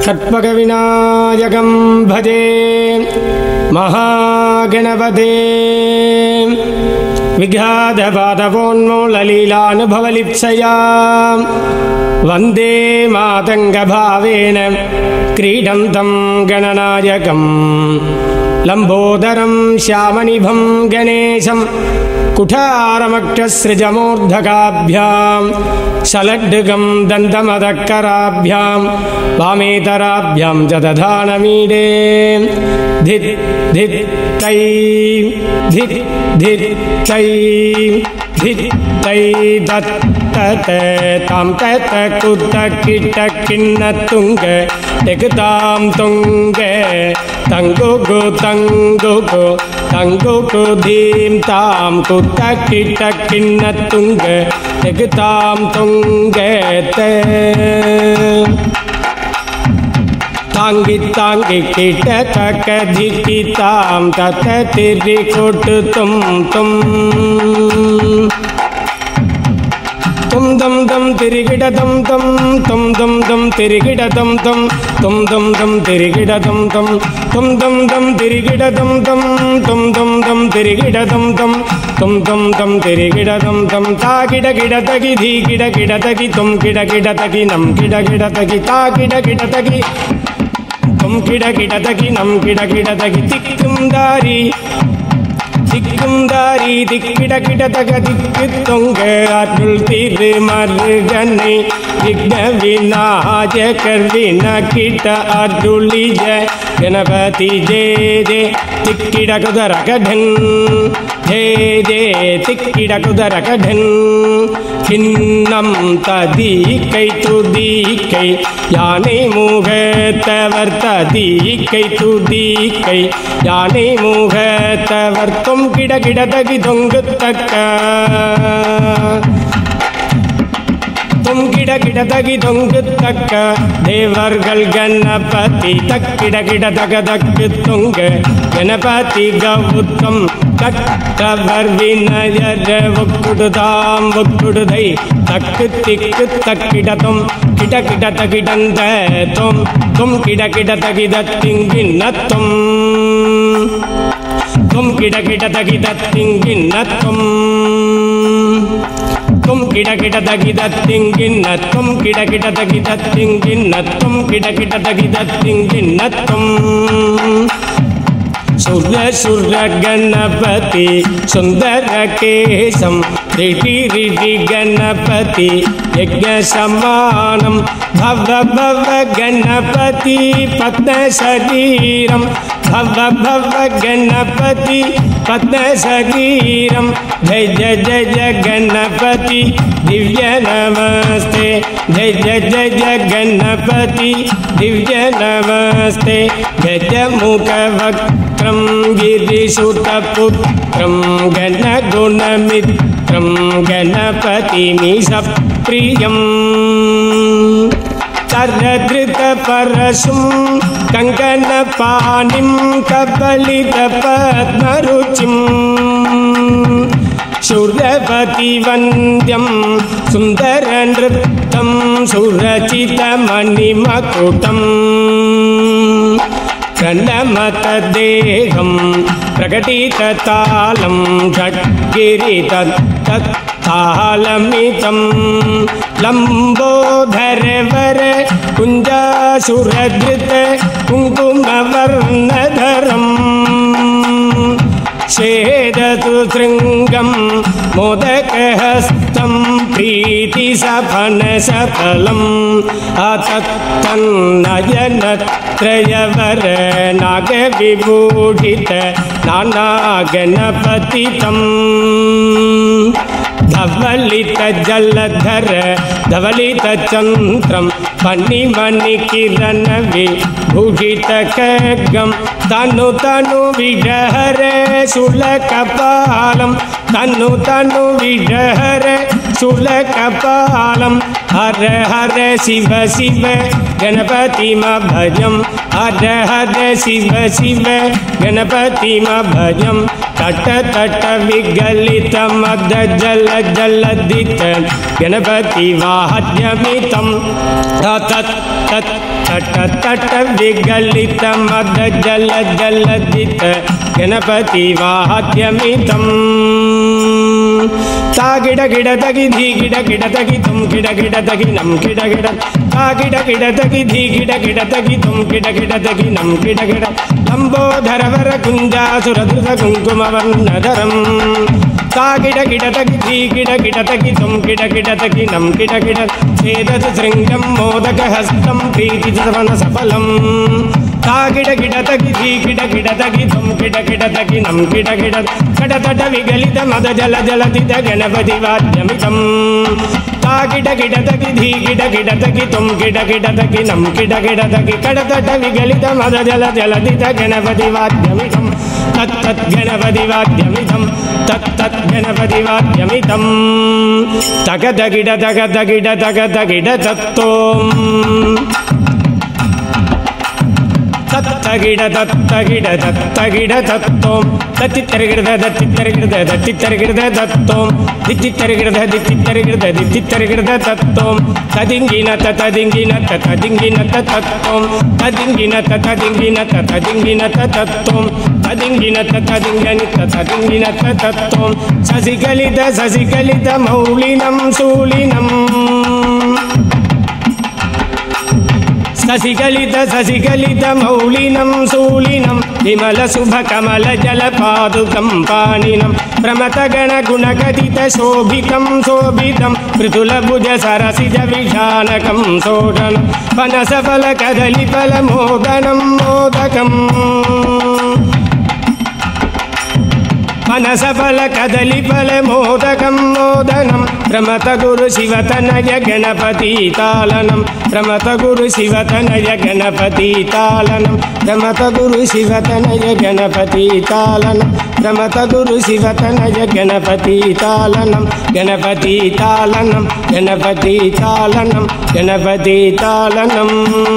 सर्पविनायकं भजे महागणपते विघ्नादपादपोन्मूललीलानुभवलिप्सया वन्दे मातङ्गभावेन क्रीडन्तं गणनायकं लम्बोदरं श्यामनिभं गणेशं कुठारमक्षसृजमूर्धकाभ्यां शलड्डुगं दन्तमदक्कराभ्यां वामेतराभ्यां च दधानमीडे धित् धित् तै धित् धित् तै धित् तै तत् तत् तां तत् कुत किट किन्न तुंग टेकतां तुंग तंगुगु तंगुगु तंगुगु धीम तां कुत किट किन्न तुंग टेकतां तुंग ते तांगी तांगी किट तक धिकितां तत तिरिकुट तुम तुम तुम दम दम तिरिगिड दम दम तुम दम दम तिरिगिड दम दम तुम दम दम तिरिगिड दम दम तुम दम दम तिरिगिड दम दम तुम दम दम तिरिगिड दम दम तुम दम दम तिरिगिड दम दम ता गिड गिड तगी धी गिड गिड तगी तुम गिड गिड तगी नम गिड गिड तगी ता गिड गिड तगी तुम गिड गिड तगी नम गिड गिड तगी तिक्कुंदारी திக்குந்தாரி திக்கிட கிட தக திக்கு தொங்க அருள் திருமருகனை விக்ன விநாயகர் வின கிட்ட அருளிய கணபதி ஜே ஜே திக்கிட குதரகடன் ஜே ஜே திக்கிட குதரகடன் கிண்ணம் ததீக்கை துதீக்கை யானை முகத்தவர் ததீக்கை துதீக்கை யானை முகத்தவர் तुम किड किड तगी तुंग तक तुम किड किड तगी तुंग तक देवर्गल गणपति तक किड किड तग तक तुंग गणपति गौतम तक्कवर विनयर वक्कुडुदाम वक्कुडुदै तक तिक तक्किड तुम किड किड तगिडंद तुम किड किड तगी दत्तिंगिन तुम किड किड तगी दत्तिंगिन तुम किड किड तगी दत्तिंगिन तुम किड किड तगी दत्तिंगिन तुम किड किड तगी दत्तिंगिन तुम सूर्य सूर्य गणपति सुंदर केशम रिटि रिटि गणपति यज्ञ समानम भव भव गणपति पद्म शरीरम भव भव गणपति पद्म शरीरम जय जय जय जय गणपति दिव्य नमस्ते जय जय जय जय गणपति दिव्य नमस्ते जय जय मुख वक्त्रम गिरिसुतपुत्रम गणगुणमित्रम गणपतिमीशप्रियम् तरधृत परशुं कंकणपाणिं कबलित पद्मरुचिं शूरपति वन्द्यं सुंदर नृत्यं सुरचित मणिमकुटं प्रणमत देहं प्रकटित तालं षट्गिरित तालमितं लंबोदर वर कुंजासुरधृत कुंकुमवर्णधरं श्वेदतु शृंगं मोदकहस्तं प्रीतिसफलसफलम् अतत्तन्नयनत्रयवर नागविभूषित नानागणपतितं धवलित जलधर धवलित चंद्रम फणिमणि किरण विभूषित खड्गम तनु तनु विजहर शूलकपालम तनु तनु विजहर शूलकपालम हर हर शिव शिव गणपति भजम हर हर शिव शिव गणपति भजम तट तट विगलित मद जल जलदित गणपति वाद्यमितं तत् तत् तट तट विगलित मद जल जलदित गणपति वाद्यमितम् ता गिड गिड तगि धी गिड गिड तगि तुम गिड गिड तगि नम गिड गिड ता गिड गिड तगि धी गिड गिड तगि तुम गिड गिड तगि नम गिड गिड लंबोदर वर कुंजासुरधृत कुंकुम वर्णधरम् ता गिड गिड तगि धी गिड गिड तगि तुम गिड गिड तगि नम गिड गिड छेदत शृंगं मोदक हस्तं प्रीति सवन सफलम् ता गिड गिड तगि धी गिड गिड तगि तुम गिड गिड तगि नम गिड गिड कट तट विगलित मद जल जलदित गणपति वाद्यमितम् ता गिड गिड तगि धी गिड गिड तगि तुम गिड गिड तगि नम गिड गिड तगि कट तट विगलित मद जल जलदित गणपति वाद्यमितम् तत् तत् गणपति वाद्यमितम् तत् तत् गणपति वाद्यमितम् तग तगिड तग तगिड तग तगिड तत्तोम् तत्तगिड तत्तगिड तत्तगिड तत्तों तत्तित्तरगिड तत्तित्तरगिड तत्तित्तरगिड तत्तों दित्तित्तरगिड दित्तित्तरगिड दित्तित्तरगिड तत्तों तदिंगिन तदिंगिन तदिंगिन तत्तों तदिंगिन तदिंगिन तदिंगिन तत्तों तदिंगिन तदिंगिन तदिंगिन तत्तों ससिकलित ससिकलित मौलिनं शूलिनं ससिकलित ससिकलित मौलिनं शूलिनं विमल शुभ कमल जल पादुकं पाणिनं प्रमथ गण गुणगदित शोभितं शोभितं मृदुल भुज सरसिज विशानकं शोषनं पनस फल कदली फल मोदनं मोदकम् पनस फल कदली फल मोदकं मोदनं प्रमथ गुरु शिवतनय गणपति तालनं प्रमथ गुरु शिवतनय गणपति तालनं प्रमथ गुरु शिवतनय गणपति तालनं प्रमथ गुरु शिवतनय गणपति तालनं गणपति तालनं गणपति तालनं गणपति तालनं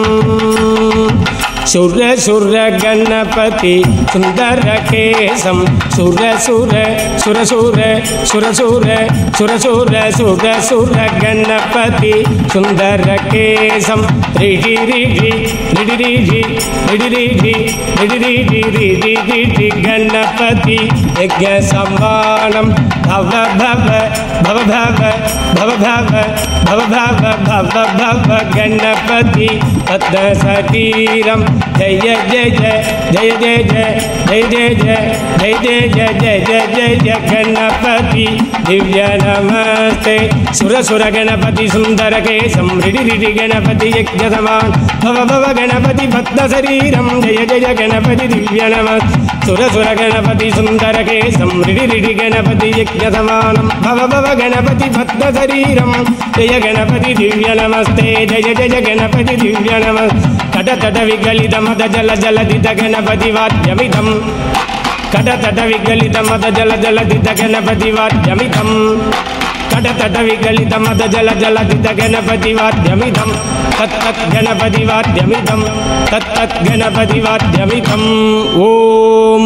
सुर सुर गणपति सुंदर केशं सुर सुर सुर सुर सुर सुर सुर सुर सुर सुर गणपति सुंदर केशं रिडि रिडि रिडि रिडि रिडि रिडि रिडि रिडि रिडि गणपति यज्ञ सम्मानं भव भव भव भव भव भव भव भव भव भव गणपति पद्म शरीरं जय जय जय जय जय जय जय जय जय जय जय जय जय जय जय जय गणपति दिव्य नमस्ते सुर सुर गणपति सुंदर केशं रिडि रिडि गणपति यज्ञ समान भव भव गणपति पद्म शरीरं जय जय गणपति दिव्य नमस्ते सुर सुर गणपति सुंदर केशं रिडि रिडि गणपति यज्ञ समानं भव भव गणपति पद्म शरीरं जय गणपति दिव्य नमस्ते जय जय गणपति दिव्य नमस्ते कट तट विगलित मद जल जलदित गणपति वाद्यमितम् कट तट विगलित मद जल जलदित गणपति वाद्यमितम् कट तट विगलित मद जल जलदित गणपति वाद्यमितम् तत् तत् गणपति वाद्यमितम् तत् तत् गणपति वाद्यमितम् ओम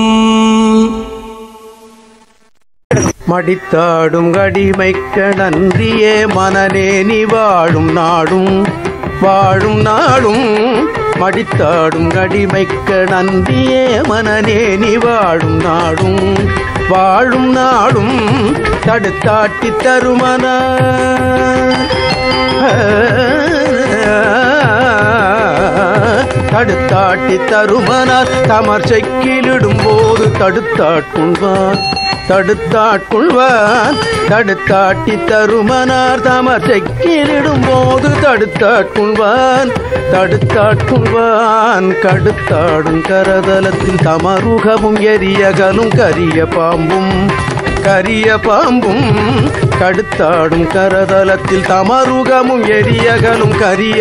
மடித்தாடும் கடிமைக்க நன்றியே மனநே நீ வாழும் நாடும் வாழும் நாடும் மடித்தாடும் கடிமைக்க நன்றியே மனநே நீ வாழும் நாடும் வாழும் நாடும் தடுத்தாட்டி தருமன தடுத்தாட்டி தருமனார் தமர் செக்கிலிடும் போது தடுத்தாட்கொள்வான் தடுத்தாட்கொள்வான் தடுத்தாட்டி தருமனார் தமர் செக்கிலிடும் போது தடுத்தாட்கொள்வான் தடுத்தாட்கொள்வான் கடுத்தாடும் கரதலத்தில் தமருகமும் எரியகலும் கரிய பாம்பும் கடுத்தாடும் கரதலத்தில் தமருகமும் எரியகலும் கரிய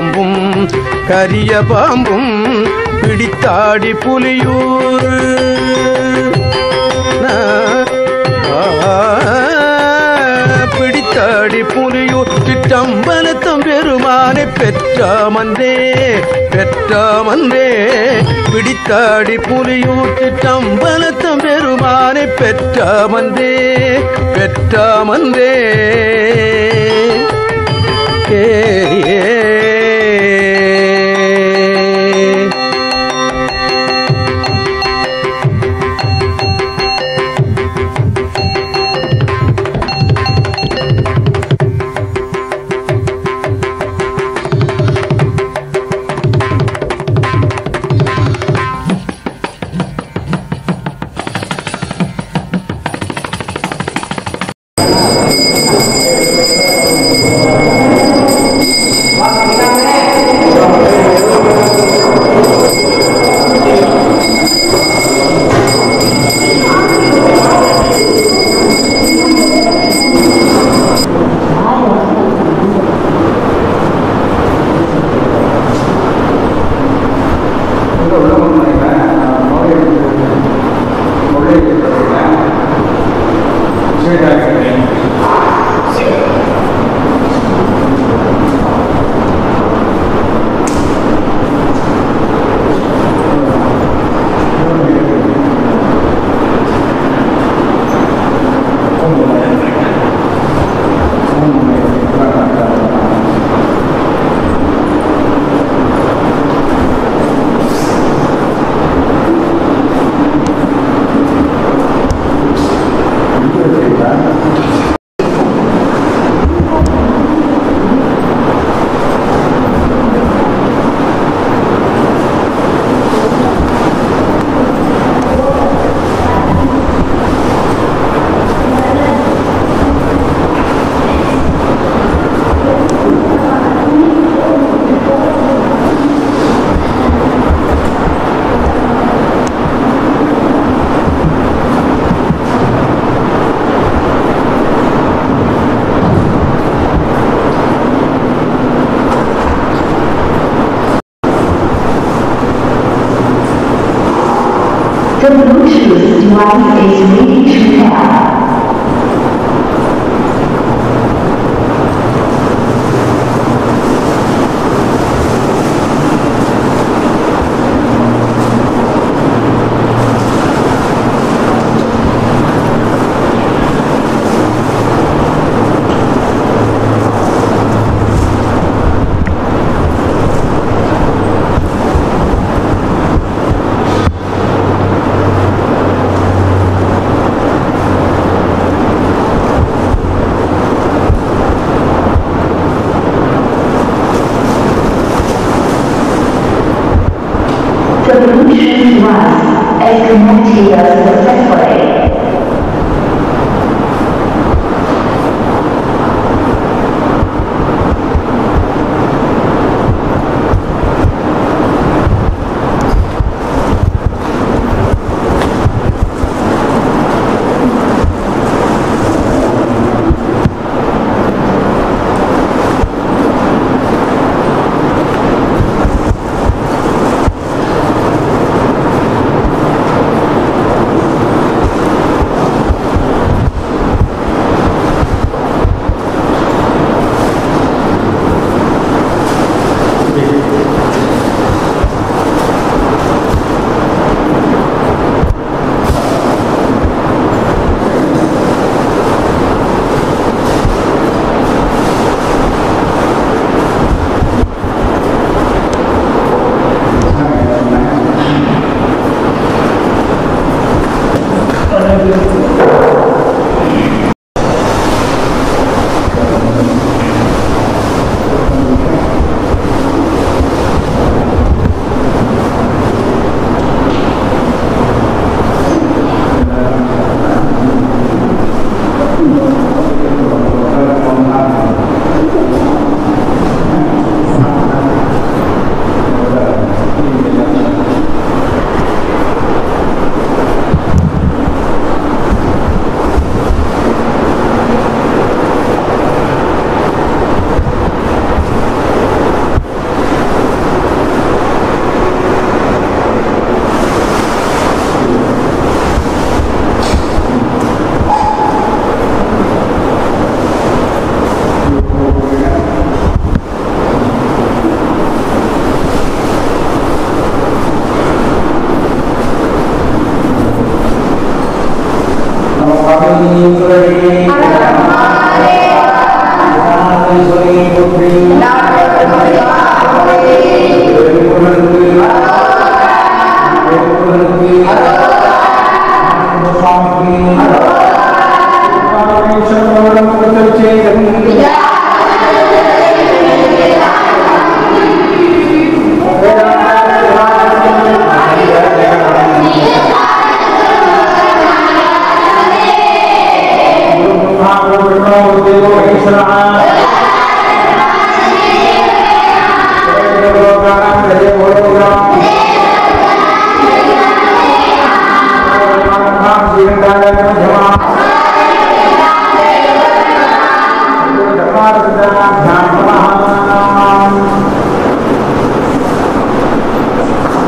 பாம்பும் பிடித்தாடி புலியூர் பிடித்தாடி புலியூர் சிற்றம்பலத்தம் பெருமானை பெற்றாமன்றே பிடித்தாடி புலியூர் சிற்றம்பலத்தம் பெருமானை பெற்றாமன்றே ஏ The Bluetooth device is ready to pair. The Bluetooth device is connected successfully.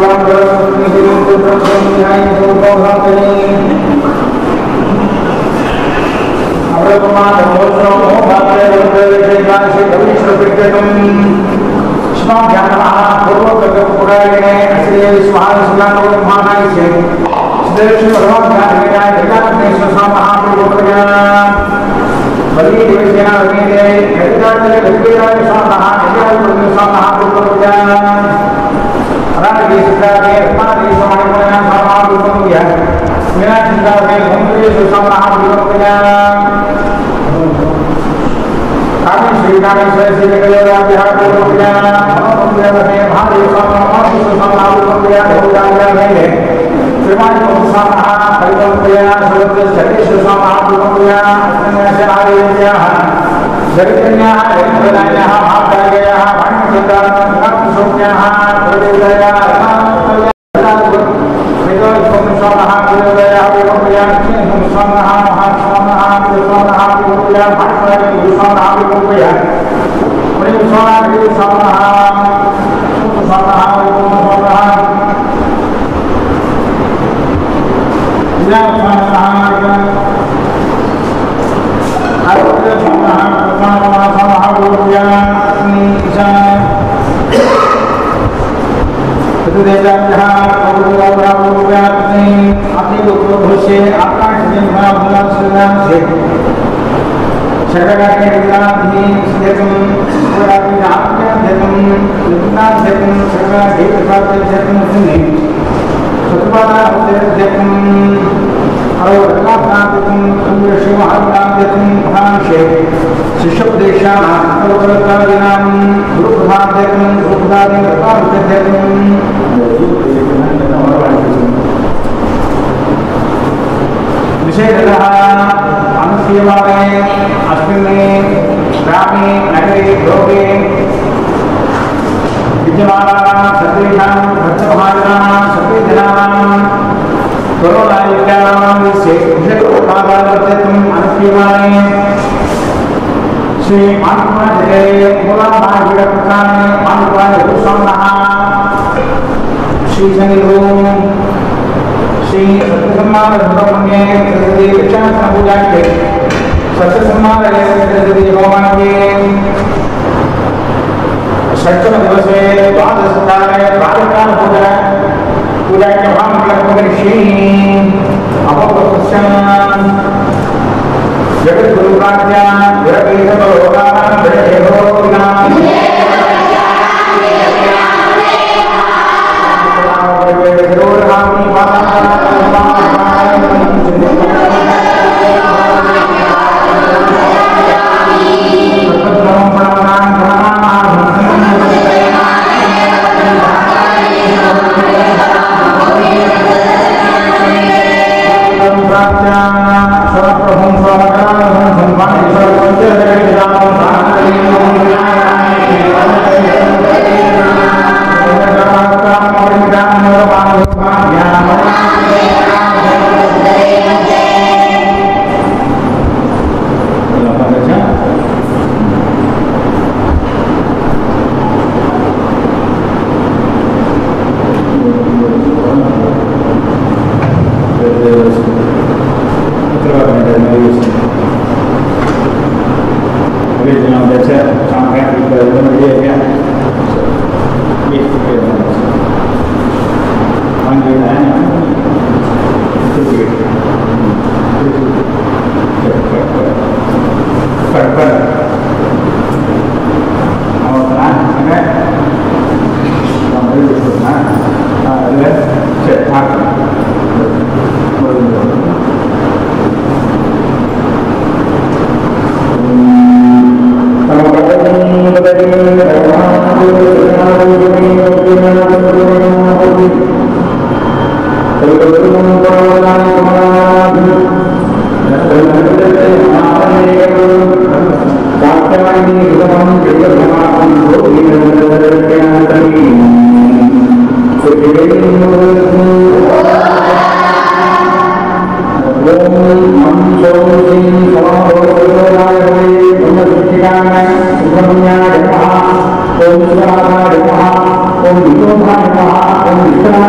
ओम विश्वनाथाय नमः, ओम विष्णुनाथाय नमः, ओम विश्वनाथाय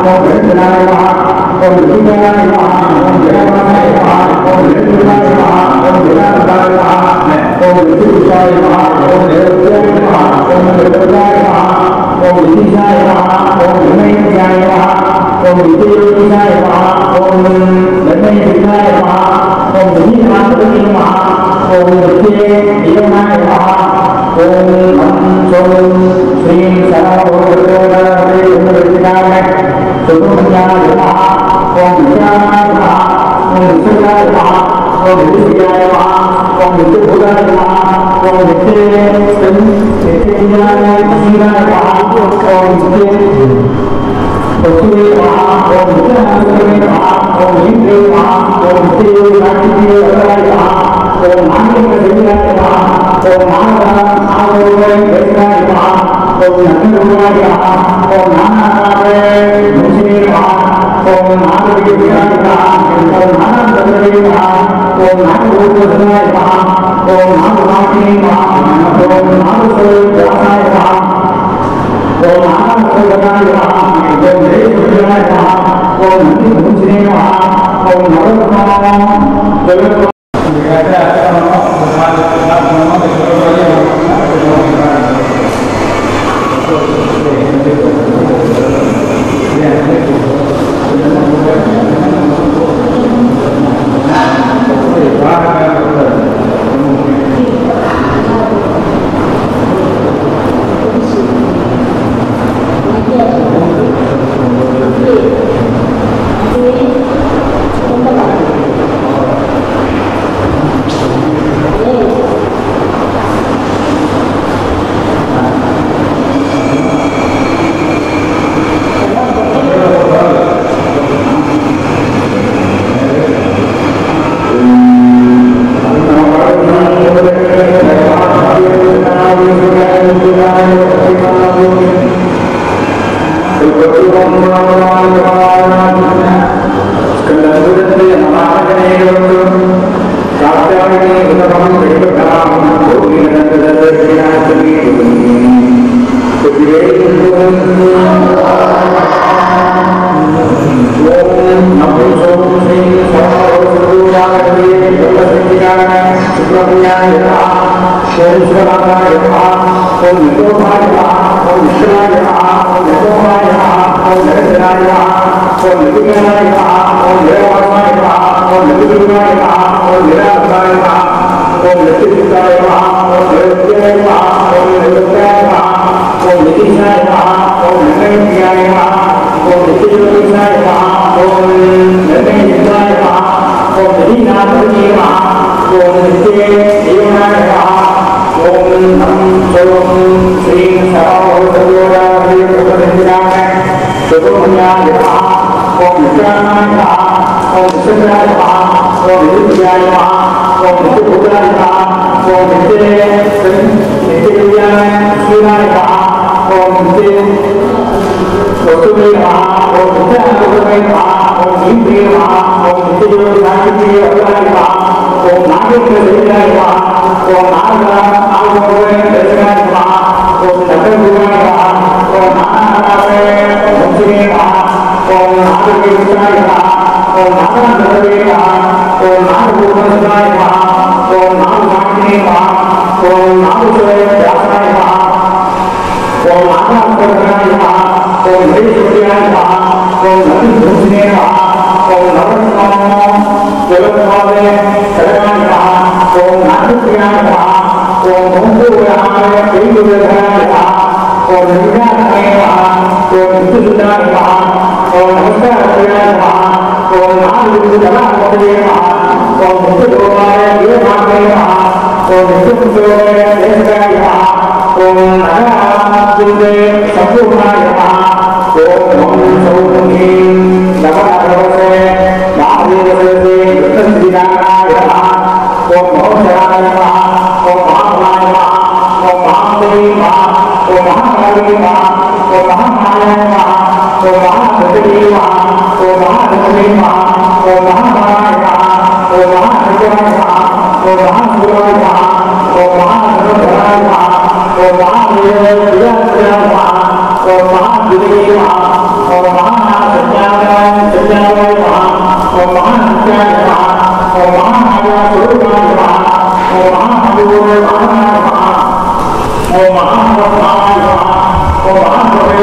Om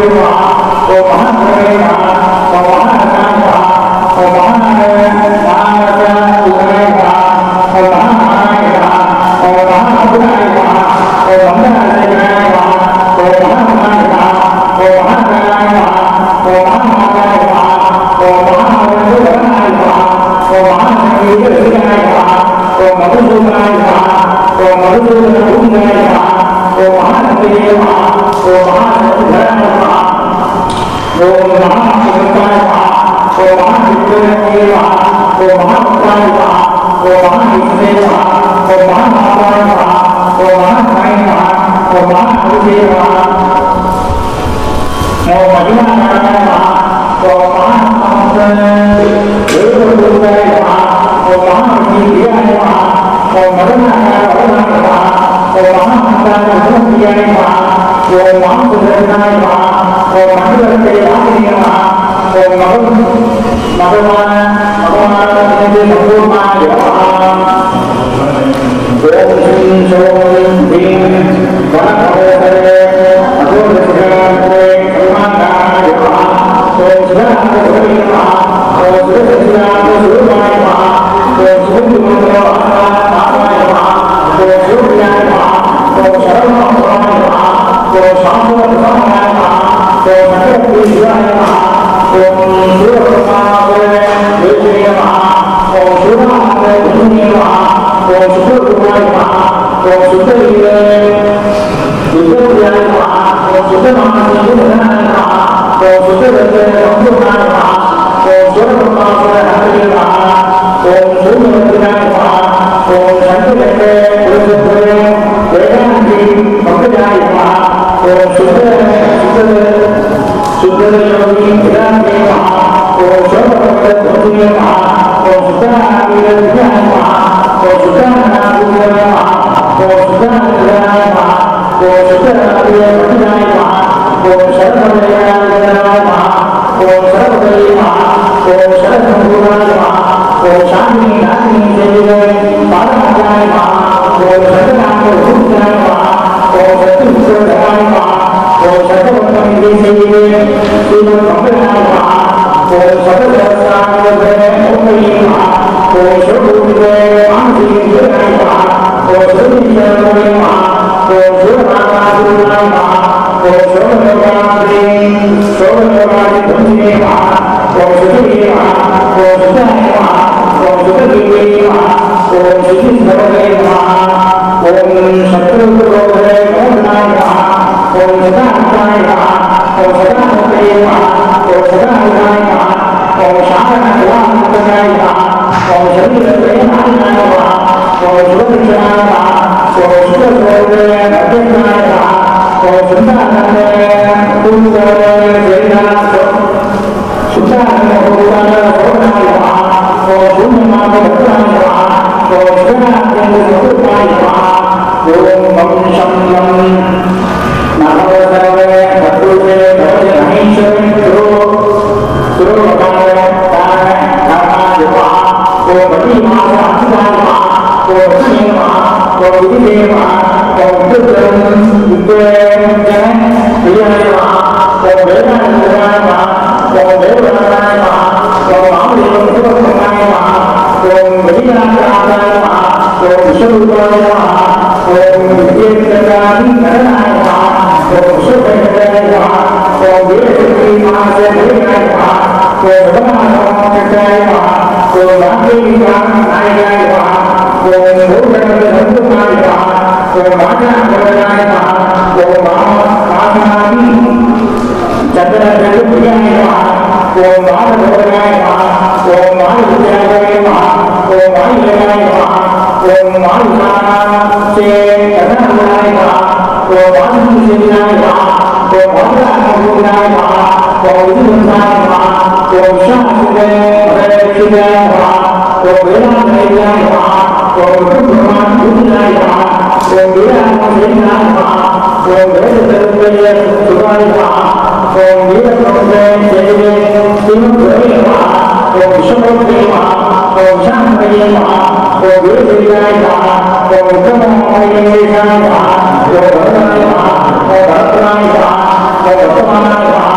Om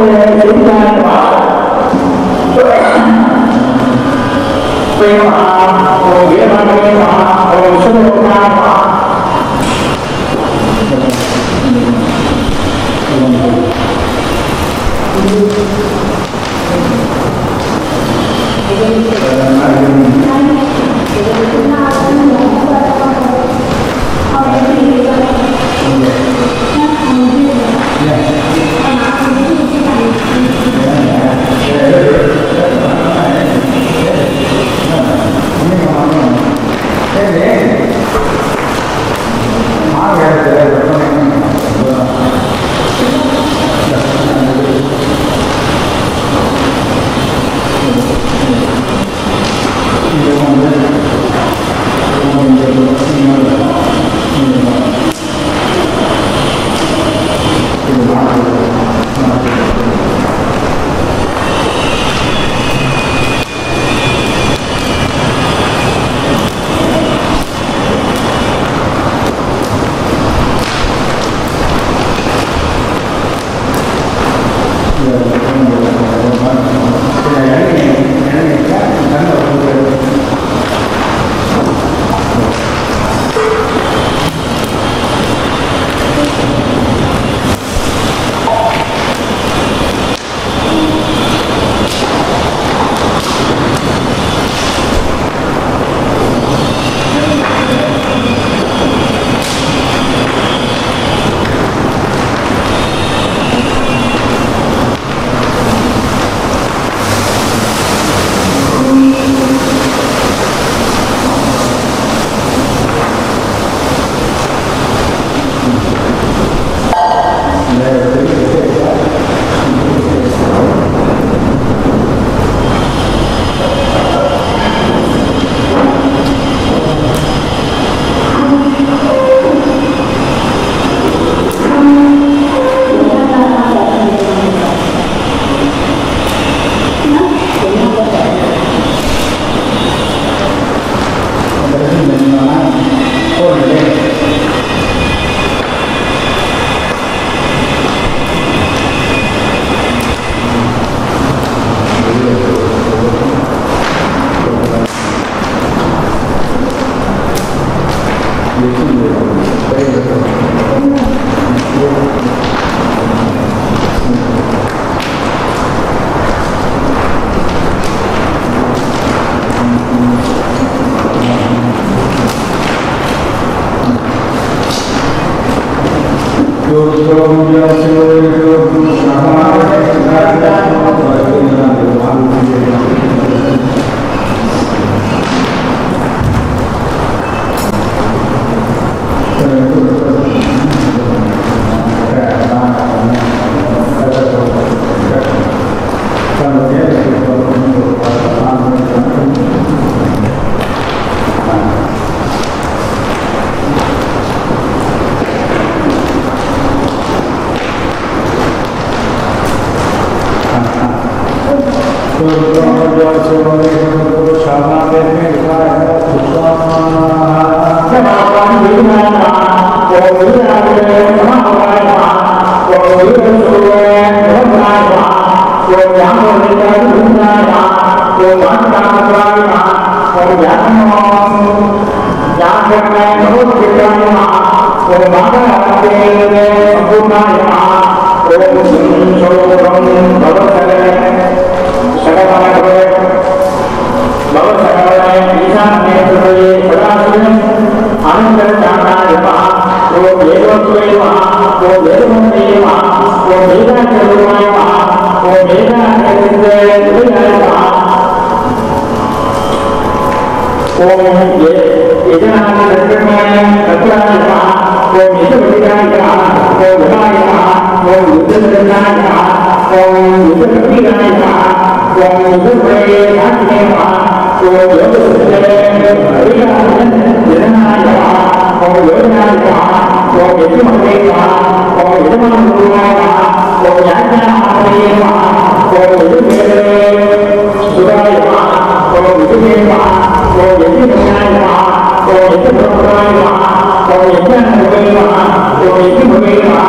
Om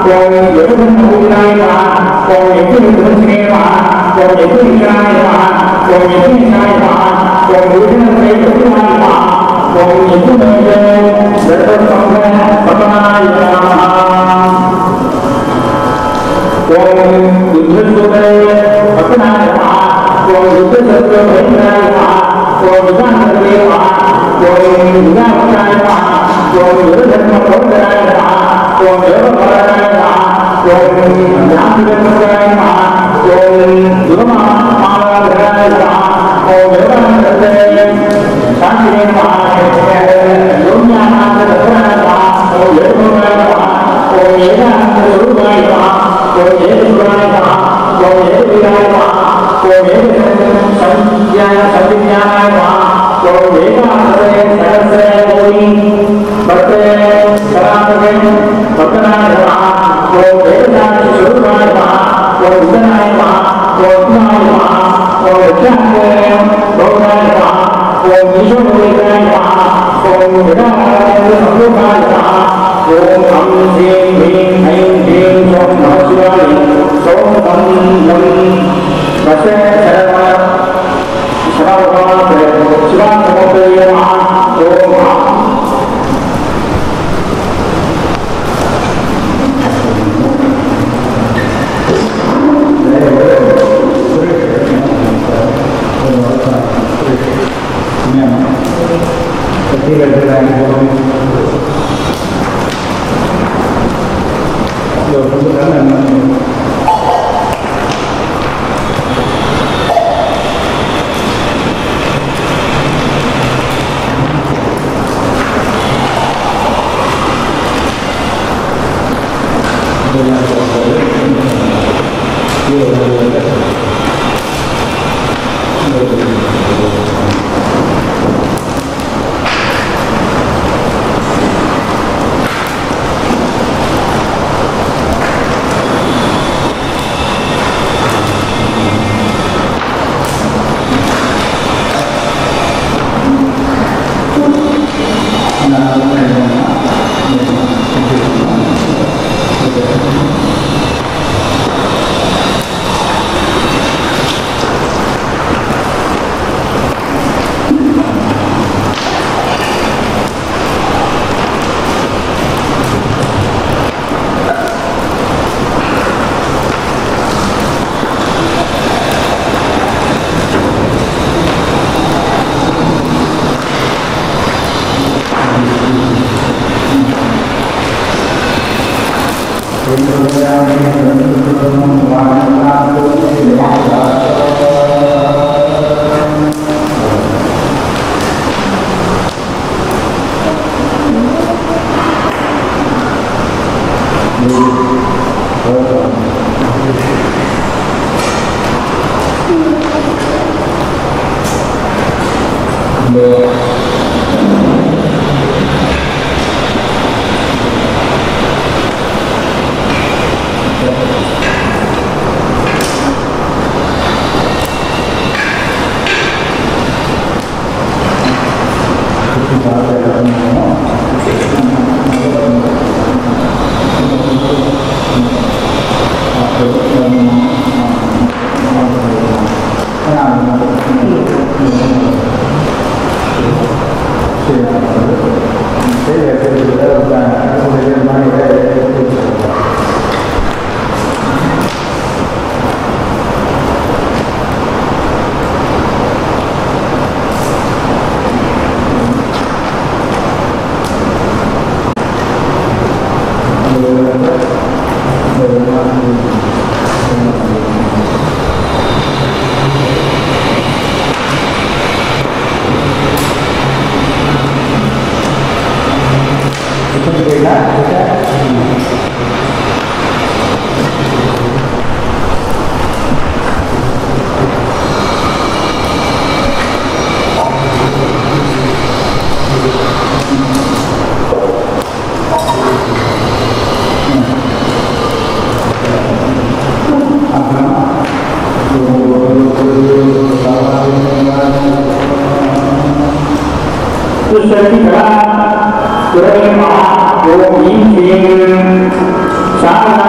ஓம் எதுவும் மூலினாய் நம ஓம் எது துளசினே நம ஓம் எது இனாய் நம ஓம் எது இனாய் நம ஓம் உருவத்தை எதுனாய் நம ஓம் எது மேலே வெறும் பகவானாய் நம ஓம் யுத்தசுதே பகவானாய் நம ஓம் யுத்தசுதே பகவானாய் நம ஓம் விதானதே நம ஓம் விதானதாய நம ஓம் யுத்ததர்ம பௌத்தராய நம ஓம் யோகபராய நம ஓம் ஞானதர்மராய நம ஓம் யுகமாலாதராய நம ஓம் யோகானந்தே சாந்திரே நம ஓம் ஞானானந்தராய நம ஓம் யோகபராய நம ஓம் ஏகானந்த ஸ்வரூபாய நம ஓம் ஏகசுராய நம ஓம் ஏகவிராய நம ஓம் ஏகசஞ்ஞானாய நம ஓம் ஏகானந்தே சகஸ்ரே கோடி பக்தே சராமகே பக்தனாய நம ஓம் ஏகசாட்சி ஸ்வரூபாய நம ஓம் உத்தனாய நம ஓம் உத்தமாய நம ஓம் வித்யாந்தே பௌதாய நம ஓம் ஈஸ்வரோதிகாய நம ஓம் விதானந்த சம்பூர்ணாய நம ஓம் கம் ஸ்ரீம் ஹ்ரீம் ஐம் க்ரீம் சோம் நம சிவாய சோம் கம் லம் வசே சரவ சரவபாத் சிவாத்மோதய நம ஓம் Sarana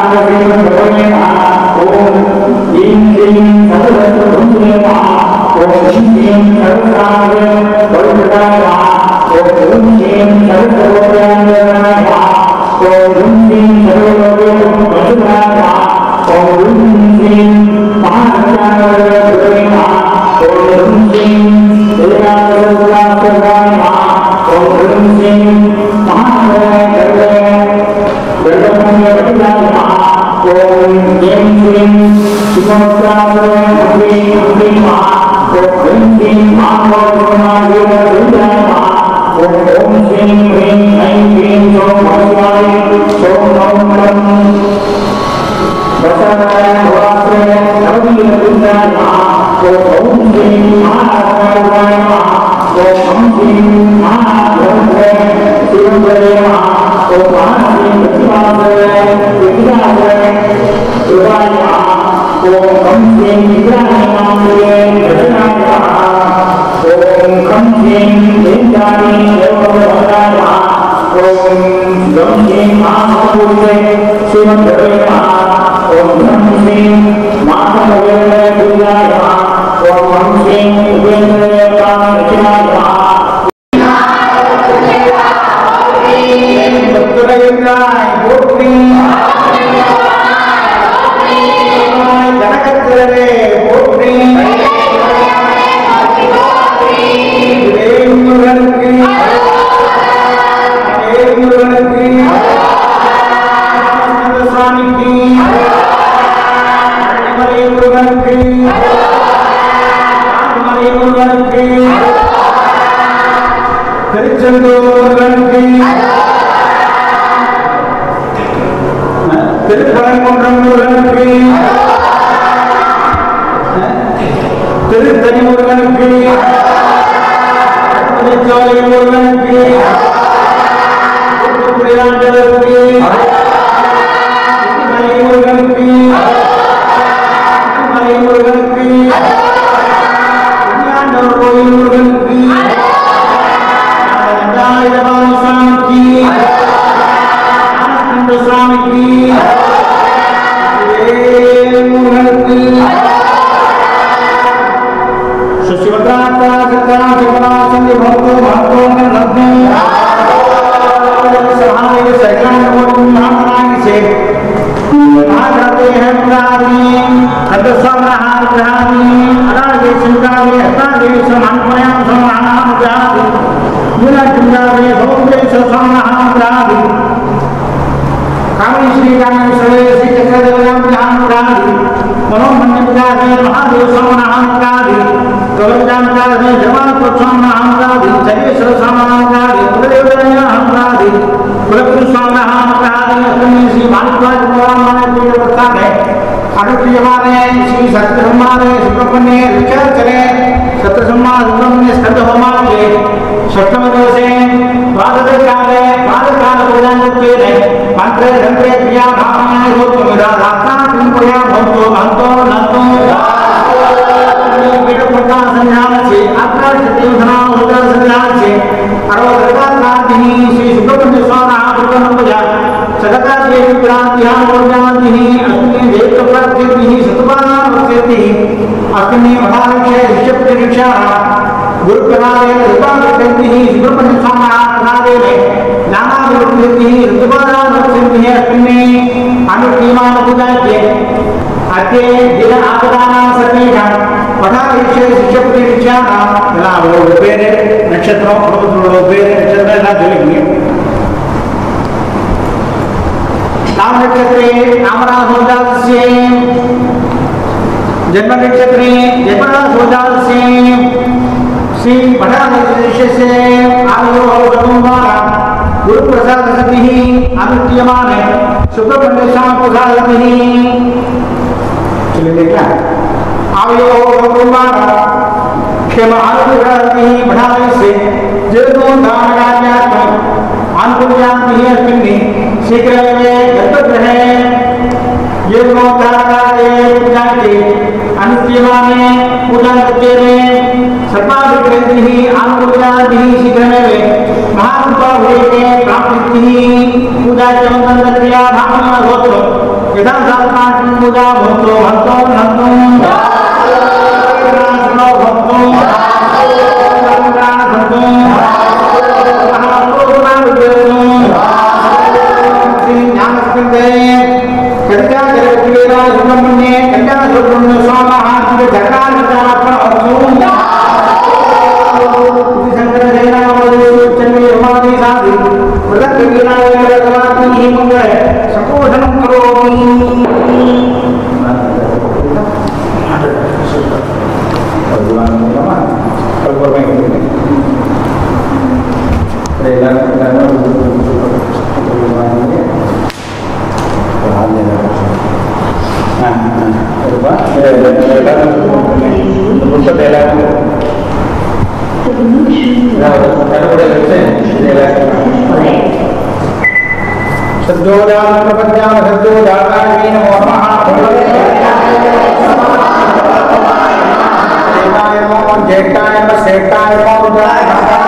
ज्येष्ठाय नमः श्रेष्ठाय नमः